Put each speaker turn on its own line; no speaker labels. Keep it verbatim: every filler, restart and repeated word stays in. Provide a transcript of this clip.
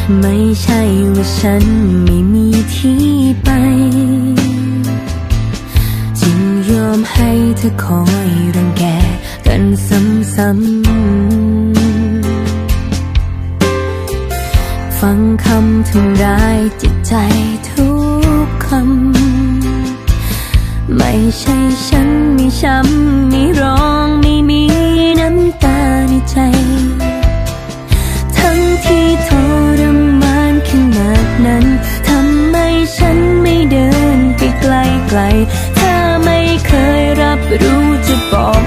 ไม่ใช่ว่าฉันไม่มีที่ไปจึงยอมให้เธอคอยรังแกกันซ้ำๆฟังคำทำร้ายจิตใจทุกคำไม่ใช่ฉันไม่ช้ำไม่ร้องไม่มีน้ำตาในใจทั้งที่ทรมานขนาดนั้นทำไมฉันไม่เดินไปไกลๆถ้าไม่เคยรับรู้จะบอก